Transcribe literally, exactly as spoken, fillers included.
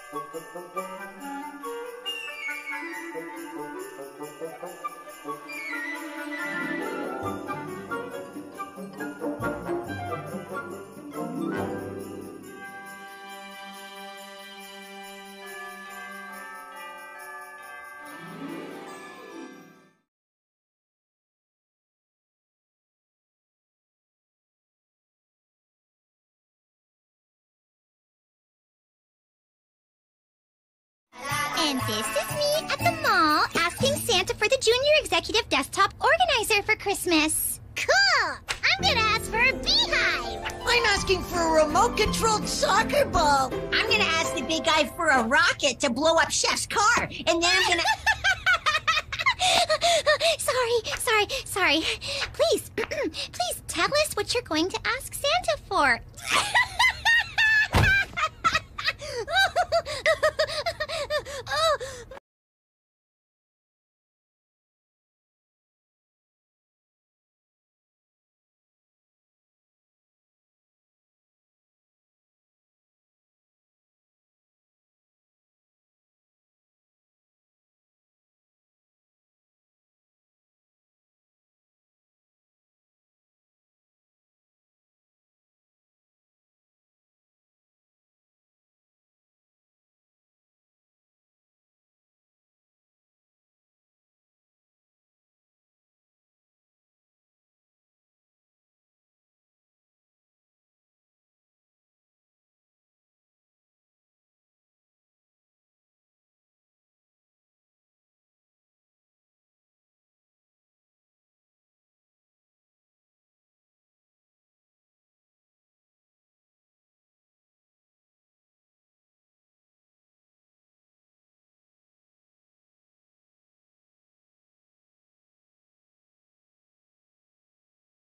And this is me at the mall asking Santa for the Junior Executive Desktop Organizer for Christmas. Cool! I'm gonna ask for a beehive. I'm asking for a remote-controlled soccer ball. I'm gonna ask the big guy for a rocket to blow up Chef's car, and then I'm gonna... sorry, sorry, sorry. Please, please tell us what you're going to ask Santa for.